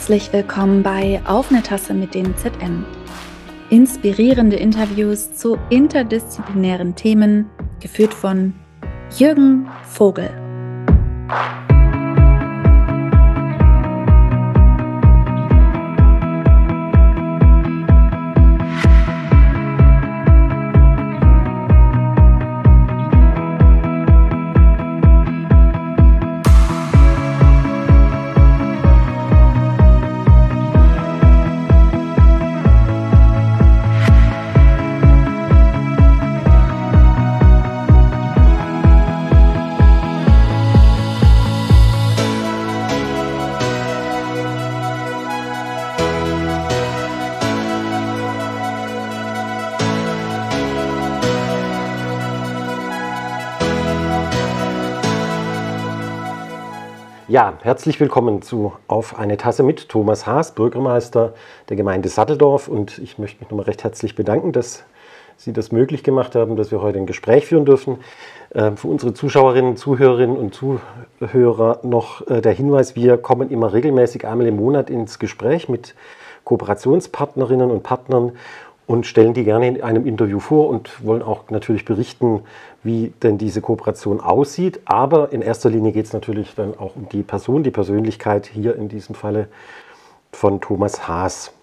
Herzlich willkommen bei Auf eine Tasse mit dem ZN. Inspirierende Interviews zu interdisziplinären Themen, geführt von Jürgen Vogel. Ja, herzlich willkommen zu Auf eine Tasse mit Thomas Haas, Bürgermeister der Gemeinde Satteldorf. Und ich möchte mich nochmal recht herzlich bedanken, dass Sie das möglich gemacht haben, dass wir heute ein Gespräch führen dürfen. Für unsere Zuschauerinnen, Zuhörerinnen und Zuhörer noch der Hinweis, wir kommen immer regelmäßig einmal im Monat ins Gespräch mit Kooperationspartnerinnen und Partnern und stellen die gerne in einem Interview vor und wollen auch natürlich berichten, wie denn diese Kooperation aussieht. Aber in erster Linie geht es natürlich dann auch um die Person, die Persönlichkeit, hier in diesem Falle von Thomas Haas.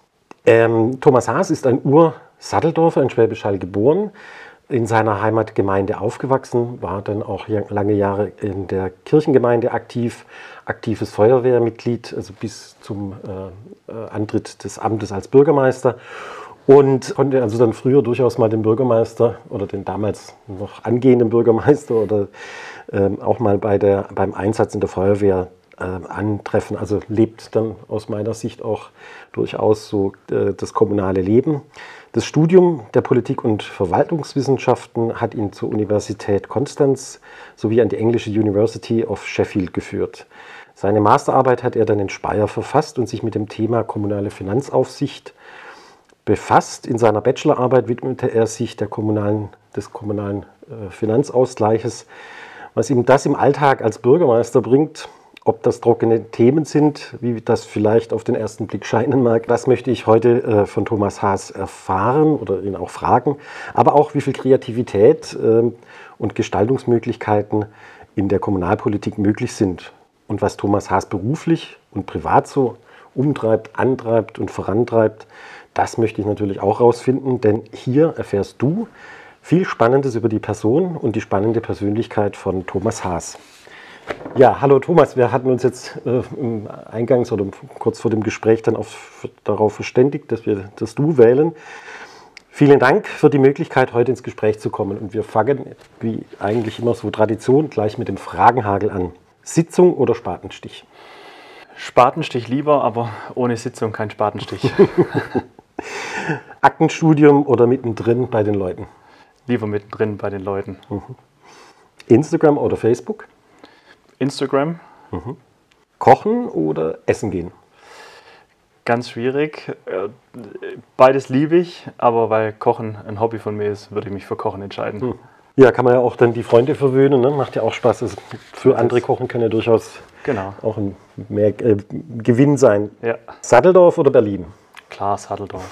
Thomas Haas ist ein Ur-Satteldorfer in Schwäbisch Hall geboren, in seiner Heimatgemeinde aufgewachsen, war dann auch lange Jahre in der Kirchengemeinde aktiv, aktives Feuerwehrmitglied, also bis zum Antritt des Amtes als Bürgermeister. Und konnte also dann früher durchaus mal den Bürgermeister oder den damals noch angehenden Bürgermeister oder auch mal beim Einsatz in der Feuerwehr antreffen. Also lebt dann aus meiner Sicht auch durchaus so das kommunale Leben. Das Studium der Politik- und Verwaltungswissenschaften hat ihn zur Universität Konstanz sowie an die englische University of Sheffield geführt. Seine Masterarbeit hat er dann in Speyer verfasst und sich mit dem Thema kommunale Finanzaufsicht befasst. In seiner Bachelorarbeit widmete er sich des kommunalen Finanzausgleiches. Was ihm das im Alltag als Bürgermeister bringt, ob das trockene Themen sind, wie das vielleicht auf den ersten Blick scheinen mag, das möchte ich heute von Thomas Haas erfahren oder ihn auch fragen. Aber auch, wie viel Kreativität und Gestaltungsmöglichkeiten in der Kommunalpolitik möglich sind und was Thomas Haas beruflich und privat so umtreibt, antreibt und vorantreibt. Das möchte ich natürlich auch rausfinden, denn hier erfährst du viel Spannendes über die Person und die spannende Persönlichkeit von Thomas Haas. Ja, hallo Thomas, wir hatten uns jetzt eingangs oder kurz vor dem Gespräch dann darauf verständigt, dass wir das Du wählen. Vielen Dank für die Möglichkeit, heute ins Gespräch zu kommen. Und wir fangen, wie eigentlich immer so Tradition, gleich mit dem Fragenhagel an. Sitzung oder Spatenstich? Spatenstich lieber, aber ohne Sitzung kein Spatenstich. Aktenstudium oder mittendrin bei den Leuten? Lieber mittendrin bei den Leuten. Instagram oder Facebook? Instagram. Kochen oder essen gehen? Ganz schwierig. Beides liebe ich, aber weil Kochen ein Hobby von mir ist, würde ich mich für Kochen entscheiden. Ja, kann man ja auch dann die Freunde verwöhnen, ne? Macht ja auch Spaß. Also für andere Kochen kann ja durchaus auch ein mehr Gewinn sein. Ja. Satteldorf oder Berlin? Klar, Satteldorf.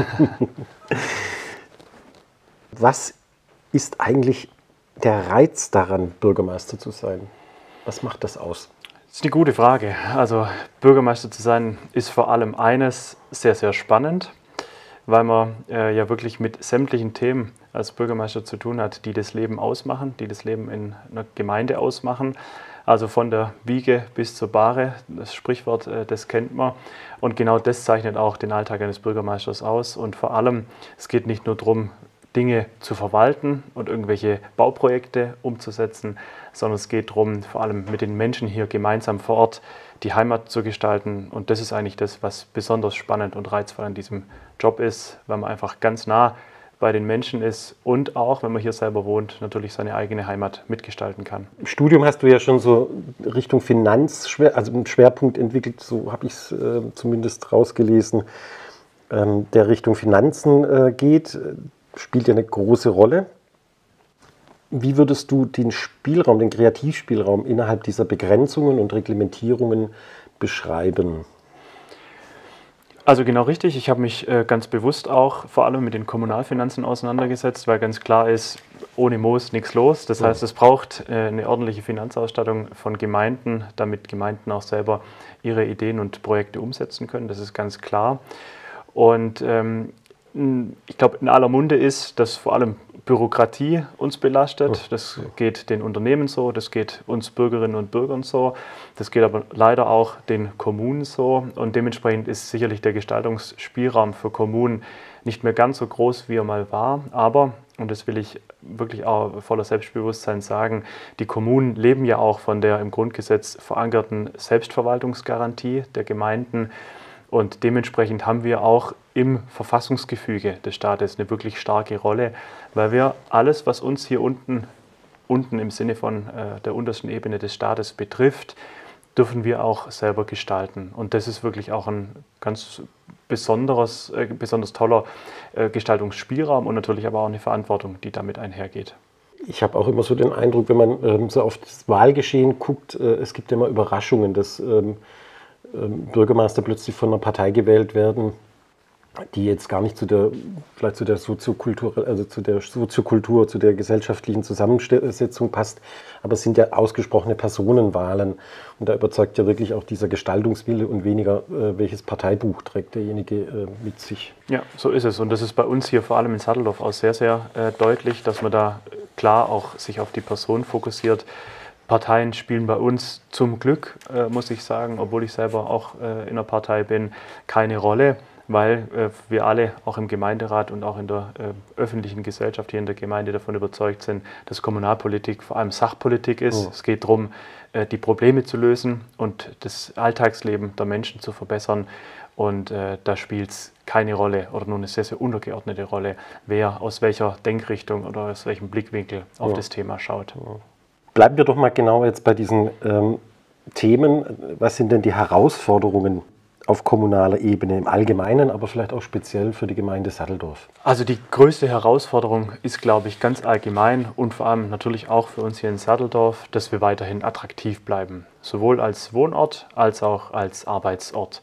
Was ist eigentlich der Reiz daran, Bürgermeister zu sein? Was macht das aus? Das ist eine gute Frage. Also Bürgermeister zu sein ist vor allem eines sehr, sehr spannend, weil man ja wirklich mit sämtlichen Themen als Bürgermeister zu tun hat, die das Leben ausmachen, die das Leben in einer Gemeinde ausmachen. Also von der Wiege bis zur Bahre, das Sprichwort, das kennt man. Und genau das zeichnet auch den Alltag eines Bürgermeisters aus. Und vor allem, es geht nicht nur darum, Dinge zu verwalten und irgendwelche Bauprojekte umzusetzen, sondern es geht darum, vor allem mit den Menschen hier gemeinsam vor Ort die Heimat zu gestalten. Und das ist eigentlich das, was besonders spannend und reizvoll an diesem Job ist, weil man einfach ganz nah bei den Menschen ist und auch, wenn man hier selber wohnt, natürlich seine eigene Heimat mitgestalten kann. Im Studium hast du ja schon so Richtung Finanz, also einen Schwerpunkt entwickelt, so habe ich es zumindest rausgelesen, der Richtung Finanzen geht, spielt ja eine große Rolle. Wie würdest du den Spielraum, den Kreativspielraum innerhalb dieser Begrenzungen und Reglementierungen beschreiben? Also genau richtig. Ich habe mich ganz bewusst auch vor allem mit den Kommunalfinanzen auseinandergesetzt, weil ganz klar ist, ohne Moos nichts los. Das heißt, es braucht eine ordentliche Finanzausstattung von Gemeinden, damit Gemeinden auch selber ihre Ideen und Projekte umsetzen können. Das ist ganz klar. Und ich glaube, in aller Munde ist, dass vor allem Bürokratie uns belastet. Das geht den Unternehmen so, das geht uns Bürgerinnen und Bürgern so, das geht aber leider auch den Kommunen so. Und dementsprechend ist sicherlich der Gestaltungsspielraum für Kommunen nicht mehr ganz so groß, wie er mal war. Aber, und das will ich wirklich auch voller Selbstbewusstsein sagen, die Kommunen leben ja auch von der im Grundgesetz verankerten Selbstverwaltungsgarantie der Gemeinden. Und dementsprechend haben wir auch im Verfassungsgefüge des Staates eine wirklich starke Rolle, weil wir alles, was uns hier unten im Sinne von der untersten Ebene des Staates betrifft, dürfen wir auch selber gestalten. Und das ist wirklich auch ein ganz besonders toller Gestaltungsspielraum und natürlich aber auch eine Verantwortung, die damit einhergeht. Ich habe auch immer so den Eindruck, wenn man so auf das Wahlgeschehen guckt, es gibt immer Überraschungen, dass Bürgermeister plötzlich von einer Partei gewählt werden, die jetzt gar nicht vielleicht zu der Soziokultur, also zu der Soziokultur, zu der gesellschaftlichen Zusammensetzung passt. Aber es sind ja ausgesprochene Personenwahlen. Und da überzeugt ja wirklich auch dieser Gestaltungswille und weniger, welches Parteibuch trägt derjenige mit sich. Ja, so ist es. Und das ist bei uns hier vor allem in Sadeldorf auch sehr, sehr deutlich, dass man da klar auch sich auf die Person fokussiert. Parteien spielen bei uns zum Glück, muss ich sagen, obwohl ich selber auch in einer Partei bin, keine Rolle, weil wir alle auch im Gemeinderat und auch in der öffentlichen Gesellschaft hier in der Gemeinde davon überzeugt sind, dass Kommunalpolitik vor allem Sachpolitik ist. Es geht darum, die Probleme zu lösen und das Alltagsleben der Menschen zu verbessern. Und da spielt es keine Rolle oder nur eine sehr, sehr untergeordnete Rolle, wer aus welcher Denkrichtung oder aus welchem Blickwinkel auf das Thema schaut. Bleiben wir doch mal genau jetzt bei diesen Themen. Was sind denn die Herausforderungen auf kommunaler Ebene im Allgemeinen, aber vielleicht auch speziell für die Gemeinde Sadeldorf? Also die größte Herausforderung ist, glaube ich, ganz allgemein und vor allem natürlich auch für uns hier in Sadeldorf, dass wir weiterhin attraktiv bleiben. Sowohl als Wohnort als auch als Arbeitsort.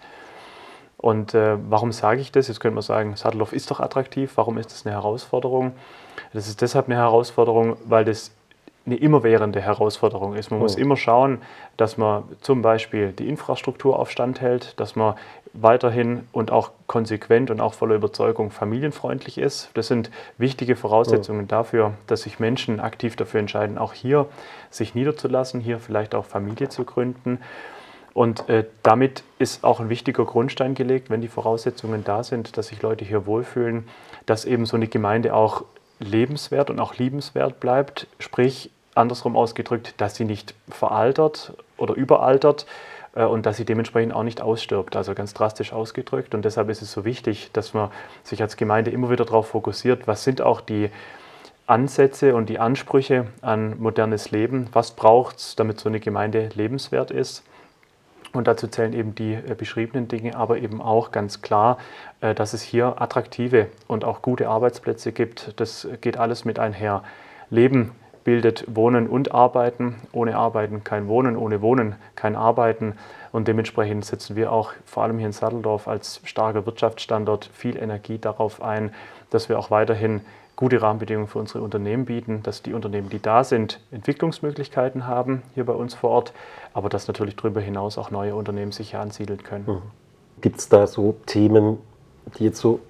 Und warum sage ich das? Jetzt könnte man sagen, Sadeldorf ist doch attraktiv. Warum ist das eine Herausforderung? Das ist deshalb eine Herausforderung, weil das eine immerwährende Herausforderung ist. Man muss immer schauen, dass man zum Beispiel die Infrastruktur auf Stand hält, dass man weiterhin und auch konsequent und auch voller Überzeugung familienfreundlich ist. Das sind wichtige Voraussetzungen dafür, dass sich Menschen aktiv dafür entscheiden, auch hier sich niederzulassen, hier vielleicht auch Familie zu gründen. Und damit ist auch ein wichtiger Grundstein gelegt, wenn die Voraussetzungen da sind, dass sich Leute hier wohlfühlen, dass eben so eine Gemeinde auch lebenswert und auch liebenswert bleibt, sprich andersrum ausgedrückt, dass sie nicht veraltert oder überaltert und dass sie dementsprechend auch nicht ausstirbt, also ganz drastisch ausgedrückt. Und deshalb ist es so wichtig, dass man sich als Gemeinde immer wieder darauf fokussiert, was sind auch die Ansätze und die Ansprüche an modernes Leben, was braucht es, damit so eine Gemeinde lebenswert ist. Und dazu zählen eben die beschriebenen Dinge, aber eben auch ganz klar, dass es hier attraktive und auch gute Arbeitsplätze gibt. Das geht alles mit einher. Leben bildet Wohnen und Arbeiten. Ohne Arbeiten kein Wohnen, ohne Wohnen kein Arbeiten. Und dementsprechend setzen wir auch vor allem hier in Sadeldorf als starker Wirtschaftsstandort viel Energie darauf ein, dass wir auch weiterhin gute Rahmenbedingungen für unsere Unternehmen bieten, dass die Unternehmen, die da sind, Entwicklungsmöglichkeiten haben hier bei uns vor Ort, aber dass natürlich darüber hinaus auch neue Unternehmen sich hier ansiedeln können. Gibt es da so Themen, die jetzt so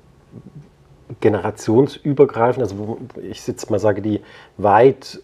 generationsübergreifend, also wo ich jetzt mal sage, die weit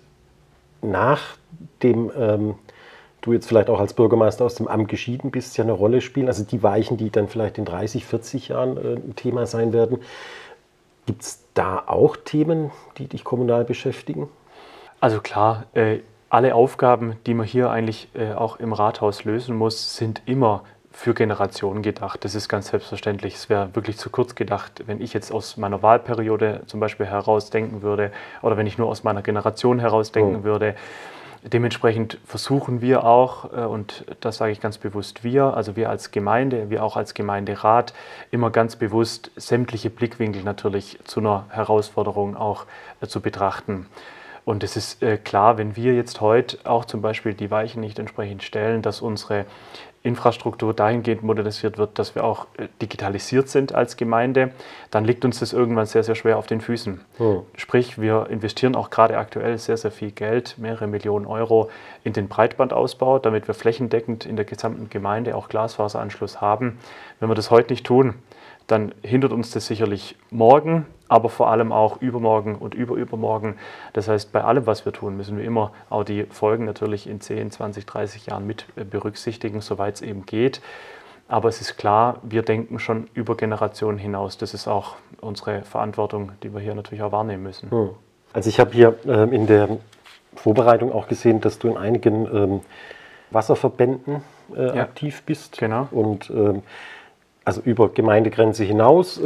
nachdem du jetzt vielleicht auch als Bürgermeister aus dem Amt geschieden bist, ja eine Rolle spielen, also die Weichen, die dann vielleicht in 30, 40 Jahren ein Thema sein werden. Gibt es da auch Themen, die dich kommunal beschäftigen? Also klar, alle Aufgaben, die man hier eigentlich auch im Rathaus lösen muss, sind immer für Generationen gedacht. Das ist ganz selbstverständlich. Es wäre wirklich zu kurz gedacht, wenn ich jetzt aus meiner Wahlperiode zum Beispiel herausdenken würde oder wenn ich nur aus meiner Generation herausdenken würde. Dementsprechend versuchen wir auch, und das sage ich ganz bewusst wir, also wir als Gemeinde, wir auch als Gemeinderat, immer ganz bewusst sämtliche Blickwinkel natürlich zu einer Herausforderung auch zu betrachten. Und es ist klar, wenn wir jetzt heute auch zum Beispiel die Weichen nicht entsprechend stellen, dass unsere Infrastruktur dahingehend modernisiert wird, dass wir auch digitalisiert sind als Gemeinde, dann liegt uns das irgendwann sehr, sehr schwer auf den Füßen. Sprich, wir investieren auch gerade aktuell sehr, sehr viel Geld, mehrere Millionen Euro in den Breitbandausbau, damit wir flächendeckend in der gesamten Gemeinde auch Glasfaseranschluss haben. Wenn wir das heute nicht tun, dann hindert uns das sicherlich morgen, aber vor allem auch übermorgen und übermorgen. Das heißt, bei allem, was wir tun, müssen wir immer auch die Folgen natürlich in 10, 20, 30 Jahren mit berücksichtigen, soweit es eben geht. Aber es ist klar, wir denken schon über Generationen hinaus. Das ist auch unsere Verantwortung, die wir hier natürlich auch wahrnehmen müssen. Also ich habe hier in der Vorbereitung auch gesehen, dass du in einigen Wasserverbänden aktiv bist. Genau. Und also über Gemeindegrenze hinaus.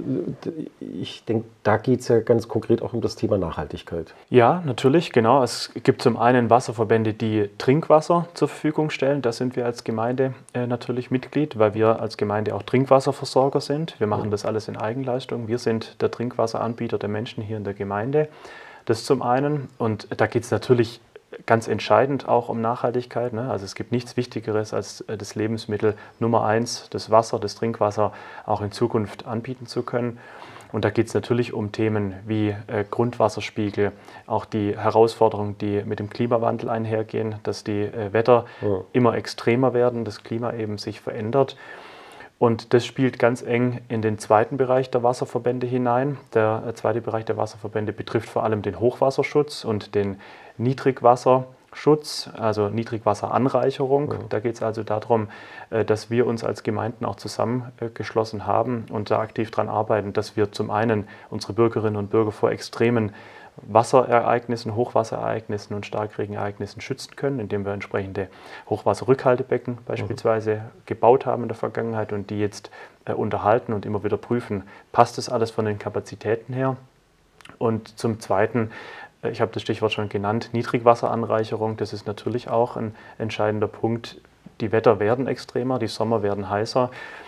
Ich denke, da geht es ja ganz konkret auch um das Thema Nachhaltigkeit. Ja, natürlich, genau. Es gibt zum einen Wasserverbände, die Trinkwasser zur Verfügung stellen. Da sind wir als Gemeinde natürlich Mitglied, weil wir als Gemeinde auch Trinkwasserversorger sind. Wir machen das alles in Eigenleistung. Wir sind der Trinkwasseranbieter der Menschen hier in der Gemeinde. Das zum einen. Und da geht es natürlich ganz entscheidend auch um Nachhaltigkeit. Ne? Also es gibt nichts Wichtigeres als das Lebensmittel Nummer 1, das Wasser, das Trinkwasser auch in Zukunft anbieten zu können. Und da geht es natürlich um Themen wie Grundwasserspiegel, auch die Herausforderungen, die mit dem Klimawandel einhergehen, dass die Wetter immer extremer werden, das Klima eben sich verändert. Und das spielt ganz eng in den zweiten Bereich der Wasserverbände hinein. Der zweite Bereich der Wasserverbände betrifft vor allem den Hochwasserschutz und den Niedrigwasserschutz, also Niedrigwasseranreicherung. Da geht es also darum, dass wir uns als Gemeinden auch zusammengeschlossen haben und da aktiv daran arbeiten, dass wir zum einen unsere Bürgerinnen und Bürger vor extremen Wasserereignissen, Hochwasserereignissen und Starkregenereignissen schützen können, indem wir entsprechende Hochwasserrückhaltebecken beispielsweise gebaut haben in der Vergangenheit und die jetzt unterhalten und immer wieder prüfen, passt das alles von den Kapazitäten her? Und zum Zweiten, ich habe das Stichwort schon genannt, Niedrigwasseranreicherung, das ist natürlich auch ein entscheidender Punkt. Die Wetter werden extremer, die Sommer werden heißer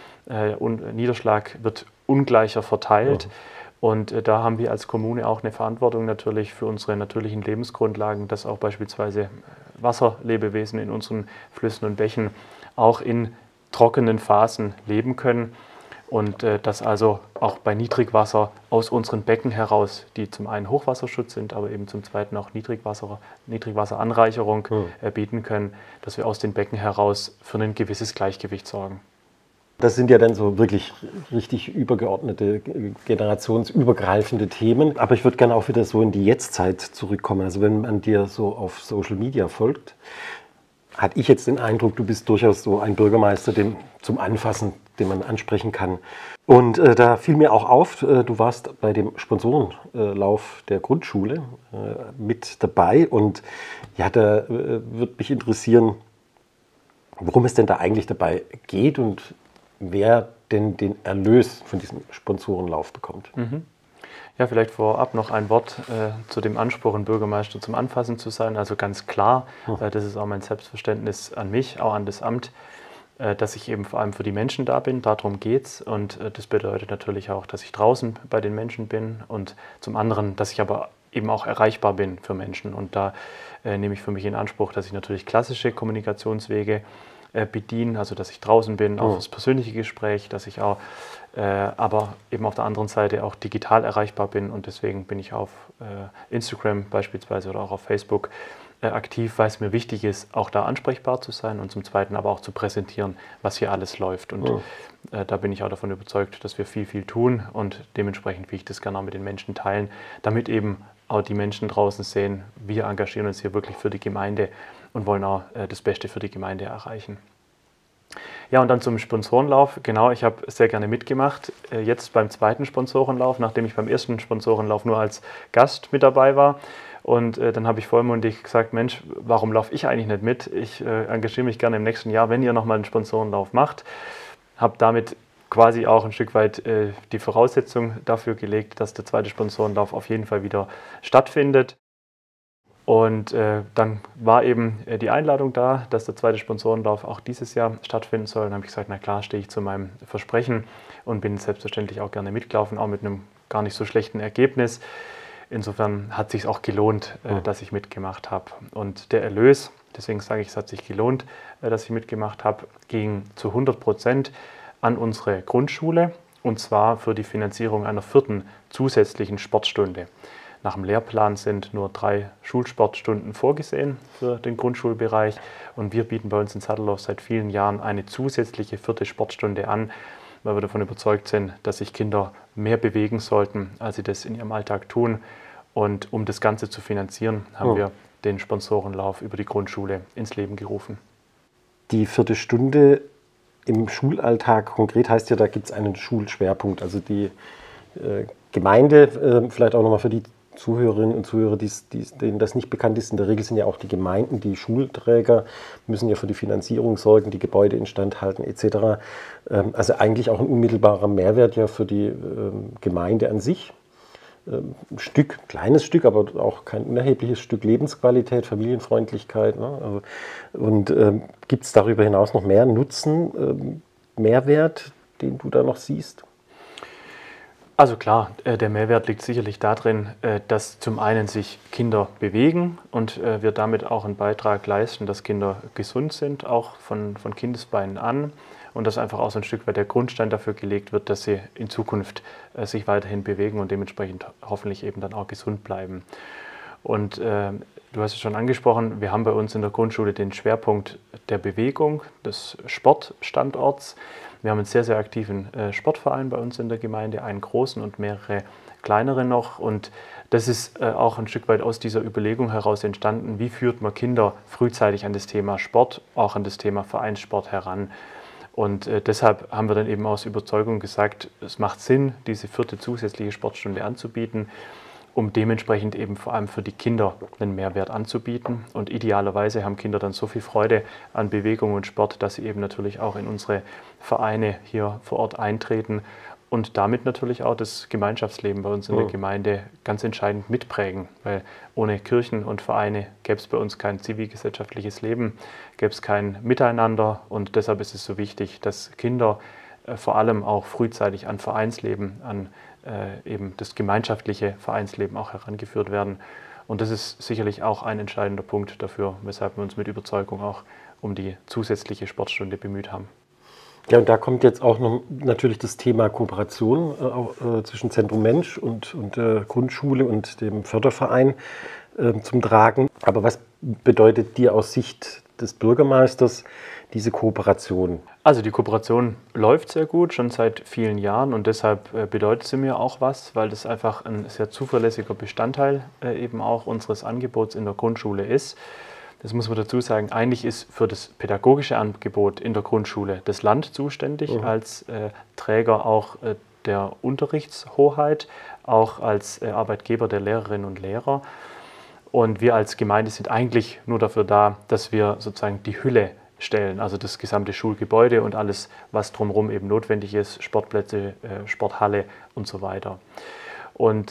und Niederschlag wird ungleicher verteilt. Und da haben wir als Kommune auch eine Verantwortung natürlich für unsere natürlichen Lebensgrundlagen, dass auch beispielsweise Wasserlebewesen in unseren Flüssen und Bächen auch in trockenen Phasen leben können. Und dass also auch bei Niedrigwasser aus unseren Becken heraus, die zum einen Hochwasserschutz sind, aber eben zum zweiten auch Niedrigwasseranreicherung bieten können, dass wir aus den Becken heraus für ein gewisses Gleichgewicht sorgen. Das sind ja dann so wirklich richtig übergeordnete, generationsübergreifende Themen. Aber ich würde gerne auch wieder so in die Jetztzeit zurückkommen. Also wenn man dir so auf Social Media folgt, hatte ich jetzt den Eindruck, du bist durchaus so ein Bürgermeister zum Anfassen, den man ansprechen kann. Und da fiel mir auch auf, du warst bei dem Sponsorenlauf der Grundschule mit dabei. Und ja, da würde mich interessieren, worum es denn da eigentlich dabei geht und wer denn den Erlös von diesem Sponsorenlauf bekommt. Ja, vielleicht vorab noch ein Wort zu dem Anspruch, ein Bürgermeister zum Anfassen zu sein. Also ganz klar, das ist auch mein Selbstverständnis an mich, auch an das Amt, dass ich eben vor allem für die Menschen da bin, darum geht's. Und das bedeutet natürlich auch, dass ich draußen bei den Menschen bin und zum anderen, dass ich aber eben auch erreichbar bin für Menschen. Und da nehme ich für mich in Anspruch, dass ich natürlich klassische Kommunikationswege bedienen, also dass ich draußen bin, auch das persönliche Gespräch, dass ich auch aber eben auf der anderen Seite auch digital erreichbar bin und deswegen bin ich auf Instagram beispielsweise oder auch auf Facebook aktiv, weil es mir wichtig ist, auch da ansprechbar zu sein und zum Zweiten aber auch zu präsentieren, was hier alles läuft und da bin ich auch davon überzeugt, dass wir viel tun und dementsprechend will ich das gerne auch mit den Menschen teilen, damit eben auch die Menschen draußen sehen, wir engagieren uns hier wirklich für die Gemeinde und wollen auch das Beste für die Gemeinde erreichen. Ja, und dann zum Sponsorenlauf. Genau, ich habe sehr gerne mitgemacht. Jetzt beim zweiten Sponsorenlauf, nachdem ich beim ersten Sponsorenlauf nur als Gast mit dabei war. Und dann habe ich vollmundig gesagt, Mensch, warum laufe ich eigentlich nicht mit? Ich engagiere mich gerne im nächsten Jahr, wenn ihr nochmal einen Sponsorenlauf macht. Habe damit quasi auch ein Stück weit die Voraussetzung dafür gelegt, dass der zweite Sponsorenlauf auf jeden Fall wieder stattfindet. Und dann war eben die Einladung da, dass der zweite Sponsorenlauf auch dieses Jahr stattfinden soll. Dann habe ich gesagt, na klar, stehe ich zu meinem Versprechen und bin selbstverständlich auch gerne mitgelaufen, auch mit einem gar nicht so schlechten Ergebnis. Insofern hat es sich auch gelohnt, dass ich mitgemacht habe. Und der Erlös deswegen sage ich, es hat sich gelohnt, dass ich mitgemacht habe, ging zu 100% an unsere Grundschule, und zwar für die Finanzierung einer 4. zusätzlichen Sportstunde. Nach dem Lehrplan sind nur 3 Schulsportstunden vorgesehen für den Grundschulbereich, und wir bieten bei uns in Sadeldorf seit vielen Jahren eine zusätzliche 4. Sportstunde an, weil wir davon überzeugt sind, dass sich Kinder mehr bewegen sollten, als sie das in ihrem Alltag tun. Und um das Ganze zu finanzieren, haben wir den Sponsorenlauf über die Grundschule ins Leben gerufen. Die 4. Stunde im Schulalltag konkret heißt ja, da gibt es einen Schulschwerpunkt. Also die Gemeinde, vielleicht auch nochmal für die Zuhörerinnen und Zuhörer, denen das nicht bekannt ist, in der Regel sind ja auch die Gemeinden, die Schulträger, müssen ja für die Finanzierung sorgen, die Gebäude instand halten etc. Also eigentlich auch ein unmittelbarer Mehrwert ja für die Gemeinde an sich. Ein Stück, kleines Stück, aber auch kein unerhebliches Stück Lebensqualität, Familienfreundlichkeit. Ne? Also, und gibt es darüber hinaus noch mehr Nutzen, Mehrwert, den du da noch siehst? Also klar, der Mehrwert liegt sicherlich darin, dass zum einen sich Kinder bewegen und wir damit auch einen Beitrag leisten, dass Kinder gesund sind, auch von Kindesbeinen an, und dass einfach auch so ein Stück weit der Grundstein dafür gelegt wird, dass sie in Zukunft sich weiterhin bewegen und dementsprechend hoffentlich eben dann auch gesund bleiben. Und du hast es schon angesprochen, wir haben bei uns in der Grundschule den Schwerpunkt der Bewegung, des Sportstandorts. Wir haben einen sehr, sehr aktiven Sportverein bei uns in der Gemeinde, einen großen und mehrere kleinere noch. Und das ist auch ein Stück weit aus dieser Überlegung heraus entstanden, wie führt man Kinder frühzeitig an das Thema Sport, auch an das Thema Vereinssport heran. Und deshalb haben wir dann eben aus Überzeugung gesagt, es macht Sinn, diese 4. zusätzliche Sportstunde anzubieten, um dementsprechend eben vor allem für die Kinder einen Mehrwert anzubieten. Und idealerweise haben Kinder dann so viel Freude an Bewegung und Sport, dass sie eben natürlich auch in unsere Vereine hier vor Ort eintreten und damit natürlich auch das Gemeinschaftsleben bei uns in der Gemeinde ganz entscheidend mitprägen. Weil ohne Kirchen und Vereine gäbe es bei uns kein zivilgesellschaftliches Leben, gäbe es kein Miteinander, und deshalb ist es so wichtig, dass Kinder vor allem auch frühzeitig an Vereinsleben, an eben das gemeinschaftliche Vereinsleben auch herangeführt werden. Und das ist sicherlich auch ein entscheidender Punkt dafür, weshalb wir uns mit Überzeugung auch um die zusätzliche Sportstunde bemüht haben. Ja, und da kommt jetzt auch noch natürlich das Thema Kooperation zwischen Zentrum Mensch und der Grundschule und dem Förderverein zum Tragen. Aber was bedeutet dir aus Sicht des Bürgermeisters diese Kooperation? Also die Kooperation läuft sehr gut, schon seit vielen Jahren, und deshalb bedeutet sie mir auch was, weil das einfach ein sehr zuverlässiger Bestandteil eben auch unseres Angebots in der Grundschule ist. Das muss man dazu sagen, eigentlich ist für das pädagogische Angebot in der Grundschule das Land zuständig, als Träger auch der Unterrichtshoheit, auch als Arbeitgeber der Lehrerinnen und Lehrer. Und wir als Gemeinde sind eigentlich nur dafür da, dass wir sozusagen die Hülle stellen, also das gesamte Schulgebäude und alles, was drumherum eben notwendig ist, Sportplätze, Sporthalle und so weiter. Und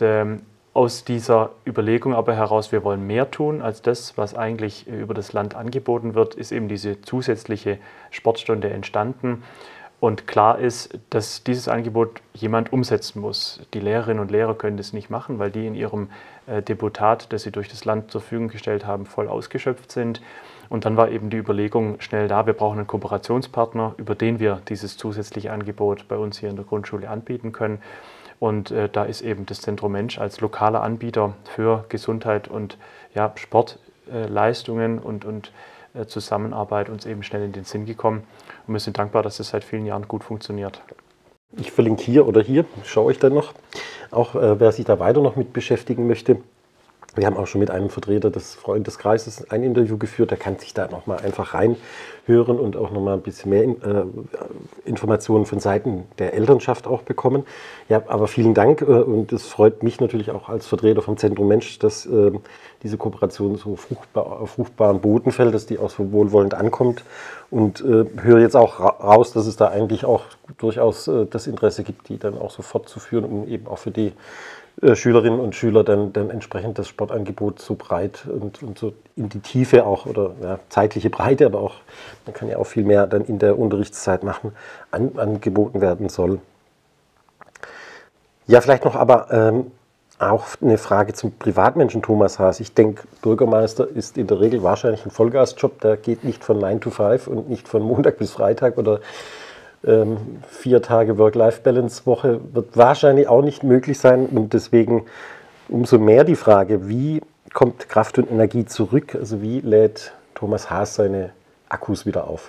aus dieser Überlegung aber heraus, wir wollen mehr tun als das, was eigentlich über das Land angeboten wird, ist eben diese zusätzliche Sportstunde entstanden. Und klar ist, dass dieses Angebot jemand umsetzen muss. Die Lehrerinnen und Lehrer können das nicht machen, weil die in ihrem Deputat, das sie durch das Land zur Verfügung gestellt haben, voll ausgeschöpft sind. Und dann war eben die Überlegung schnell da, wir brauchen einen Kooperationspartner, über den wir dieses zusätzliche Angebot bei uns hier in der Grundschule anbieten können. Und da ist eben das Zentrum Mensch als lokaler Anbieter für Gesundheit und ja, Sportleistungen und Zusammenarbeit uns eben schnell in den Sinn gekommen. Und wir sind dankbar, dass es seit vielen Jahren gut funktioniert. Ich verlinke hier oder hier, schaue ich dann noch, auch wer sich da weiter noch mit beschäftigen möchte. Wir haben auch schon mit einem Vertreter des Freundeskreises ein Interview geführt, der kann sich da nochmal einfach reinhören und auch nochmal ein bisschen mehr Informationen von Seiten der Elternschaft auch bekommen. Ja, aber vielen Dank und es freut mich natürlich auch als Vertreter vom Zentrum Mensch, dass diese Kooperation so auf fruchtbaren Boden fällt, dass die auch so wohlwollend ankommt, und höre jetzt auch raus, dass es da eigentlich auch durchaus das Interesse gibt, die dann auch so fortzuführen, um eben auch für die Schülerinnen und Schüler dann entsprechend das Sportangebot so breit und so in die Tiefe auch, oder ja, zeitliche Breite, aber auch, man kann ja auch viel mehr dann in der Unterrichtszeit machen, angeboten werden soll. Ja, vielleicht noch aber auch eine Frage zum Privatmenschen Thomas Haas. Ich denke, Bürgermeister ist in der Regel wahrscheinlich ein Vollgasjob. Der geht nicht von 9 to 5 und nicht von Montag bis Freitag oder 4 Tage Work-Life-Balance-Woche wird wahrscheinlich auch nicht möglich sein. Und deswegen umso mehr die Frage, wie kommt Kraft und Energie zurück? Also wie lädt Thomas Haas seine Akkus wieder auf?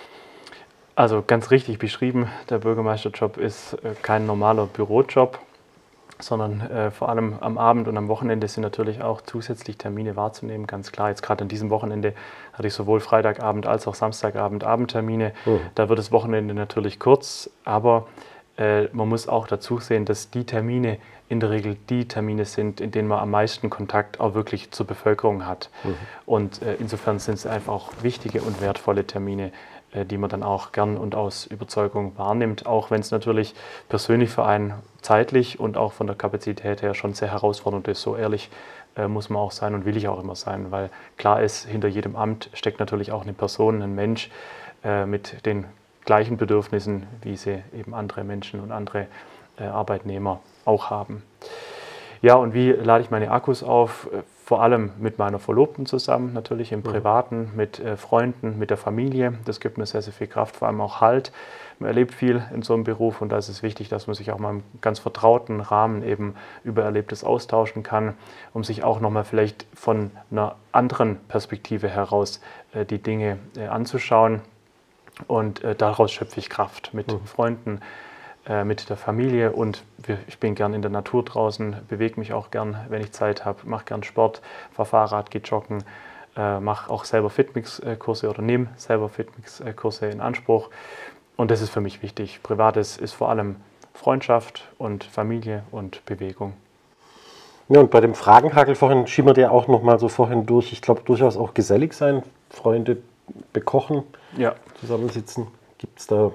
Also ganz richtig beschrieben, der Bürgermeisterjob ist kein normaler Bürojob, sondern vor allem am Abend und am Wochenende sind natürlich auch zusätzlich Termine wahrzunehmen, ganz klar. Jetzt gerade an diesem Wochenende hatte ich sowohl Freitagabend als auch Samstagabend Abendtermine. Da wird das Wochenende natürlich kurz, aber man muss auch dazu sehen, dass die Termine in der Regel die Termine sind, in denen man am meisten Kontakt auch wirklich zur Bevölkerung hat. Und insofern sind es einfach auch wichtige und wertvolle Termine, die man dann auch gern und aus Überzeugung wahrnimmt, auch wenn es natürlich persönlich für einen zeitlich und auch von der Kapazität her schon sehr herausfordernd ist. So ehrlich muss man auch sein und will ich auch immer sein, weil klar ist, hinter jedem Amt steckt natürlich auch eine Person, ein Mensch mit den gleichen Bedürfnissen, wie sie eben andere Menschen und andere Arbeitnehmer auch haben. Ja, und wie lade ich meine Akkus auf? Vor allem mit meiner Verlobten zusammen, natürlich im Privaten, mit Freunden, mit der Familie. Das gibt mir sehr, sehr viel Kraft, vor allem auch Halt. Man erlebt viel in so einem Beruf und da ist es wichtig, dass man sich auch mal im ganz vertrauten Rahmen eben über Erlebtes austauschen kann, um sich auch nochmal vielleicht von einer anderen Perspektive heraus die Dinge anzuschauen. Und daraus schöpfe ich Kraft mit Freunden, mit der Familie und ich bin gern in der Natur draußen, bewege mich auch gern, wenn ich Zeit habe, mache gern Sport, fahre Fahrrad, gehe joggen, mache auch selber Fitmix-Kurse oder nehme selber Fitmix-Kurse in Anspruch und das ist für mich wichtig. Privates ist vor allem Freundschaft und Familie und Bewegung. Ja, und bei dem Fragenhagel vorhin schimmert ja auch noch mal so vorhin durch, ich glaube durchaus auch gesellig sein, Freunde bekochen, ja. Zusammensitzen. Gibt es da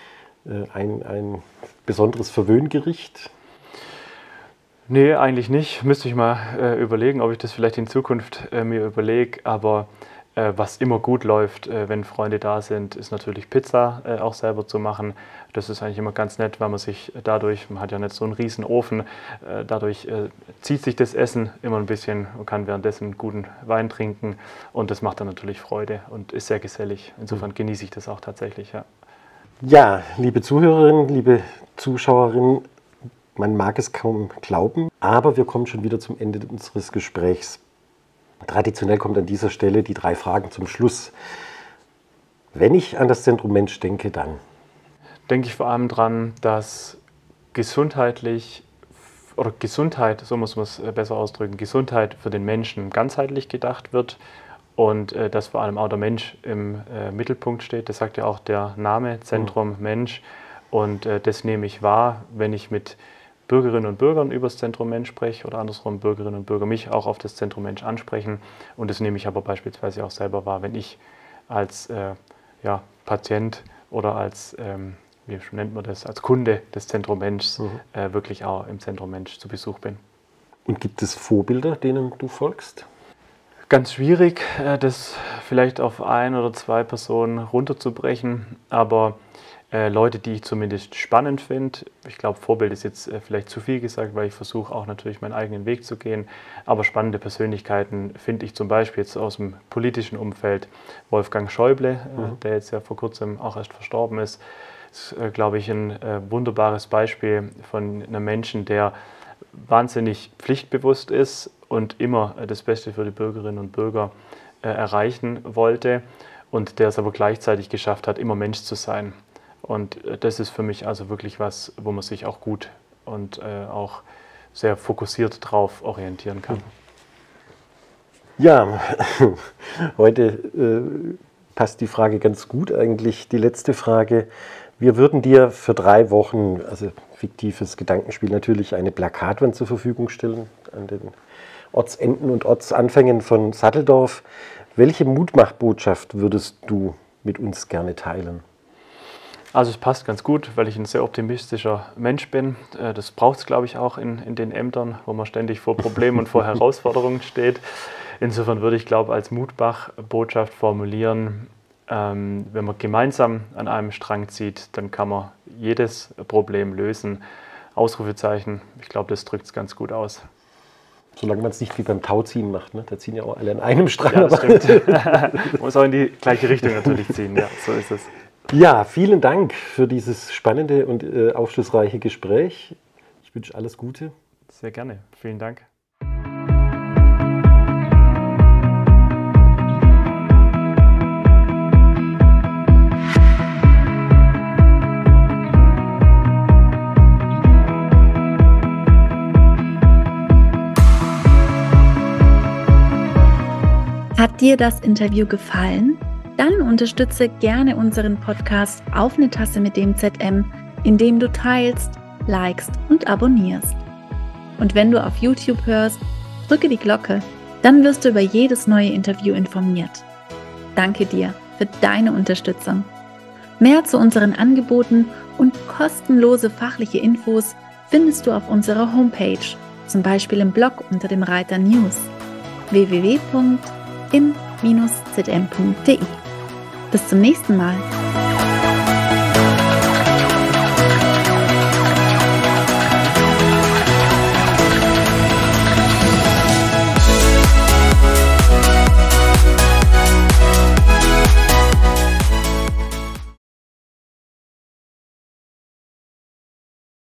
ein besonderes Verwöhngericht? Nee, eigentlich nicht. Müsste ich mal überlegen, ob ich das vielleicht in Zukunft mir überlege. Aber was immer gut läuft, wenn Freunde da sind, ist natürlich Pizza auch selber zu machen. Das ist eigentlich immer ganz nett, weil man sich dadurch, man hat ja nicht so einen riesen Ofen, dadurch zieht sich das Essen immer ein bisschen. Man kann währenddessen guten Wein trinken und das macht dann natürlich Freude und ist sehr gesellig. Insofern genieße ich das auch tatsächlich, ja. Ja, liebe Zuhörerinnen, liebe Zuschauerinnen, man mag es kaum glauben, aber wir kommen schon wieder zum Ende unseres Gesprächs. Traditionell kommt an dieser Stelle die 3 Fragen zum Schluss. Wenn ich an das Zentrum Mensch denke, dann denke ich vor allem daran, dass Gesundheit, so muss man es besser ausdrücken, Gesundheit für den Menschen ganzheitlich gedacht wird. Und dass vor allem auch der Mensch im Mittelpunkt steht. Das sagt ja auch der Name, Zentrum Mensch. Und das nehme ich wahr, wenn ich mit Bürgerinnen und Bürgern über das Zentrum Mensch spreche oder andersrum Bürgerinnen und Bürger mich auch auf das Zentrum Mensch ansprechen. Und das nehme ich aber beispielsweise auch selber wahr, wenn ich als Patient oder als, wie nennt man das, als Kunde des Zentrum Mensch wirklich auch im Zentrum Mensch zu Besuch bin. Und gibt es Vorbilder, denen du folgst? Ganz schwierig, das vielleicht auf 1 oder 2 Personen runterzubrechen, aber Leute, die ich zumindest spannend finde. Ich glaube, Vorbild ist jetzt vielleicht zu viel gesagt, weil ich versuche auch natürlich meinen eigenen Weg zu gehen, aber spannende Persönlichkeiten finde ich zum Beispiel jetzt aus dem politischen Umfeld. Wolfgang Schäuble, der jetzt ja vor kurzem auch erst verstorben ist glaube ich, ein wunderbares Beispiel von einem Menschen, der wahnsinnig pflichtbewusst ist und immer das Beste für die Bürgerinnen und Bürger erreichen wollte und der es aber gleichzeitig geschafft hat, immer Mensch zu sein. Und das ist für mich also wirklich was, wo man sich auch gut und auch sehr fokussiert drauf orientieren kann. Ja, heute passt die Frage ganz gut eigentlich. Die letzte Frage. Wir würden dir für 3 Wochen, also fiktives Gedankenspiel, natürlich eine Plakatwand zur Verfügung stellen an den Ortsenden und Ortsanfängen von Satteldorf. Welche Mutmachbotschaft würdest du mit uns gerne teilen? Also es passt ganz gut, weil ich ein sehr optimistischer Mensch bin. Das braucht es, glaube ich, auch in den Ämtern, wo man ständig vor Problemen und vor Herausforderungen steht. Insofern würde ich, glaube ich, als Mutmachbotschaft formulieren, wenn man gemeinsam an einem Strang zieht, dann kann man jedes Problem lösen. Ausrufezeichen, ich glaube, das drückt es ganz gut aus. Solange man es nicht wie beim Tauziehen macht, ne? Da ziehen ja auch alle an einem Strang. Ja, das stimmt. Man muss auch in die gleiche Richtung natürlich ziehen, ja, so ist es. Ja, vielen Dank für dieses spannende und aufschlussreiche Gespräch. Ich wünsche alles Gute. Sehr gerne, vielen Dank. Hat dir das Interview gefallen? Dann unterstütze gerne unseren Podcast Auf eine Tasse mit dem ZM, indem du teilst, likest und abonnierst. Und wenn du auf YouTube hörst, drücke die Glocke, dann wirst du über jedes neue Interview informiert. Danke dir für deine Unterstützung. Mehr zu unseren Angeboten und kostenlose fachliche Infos findest du auf unserer Homepage, zum Beispiel im Blog unter dem Reiter News www.in-zm.de. Bis zum nächsten Mal.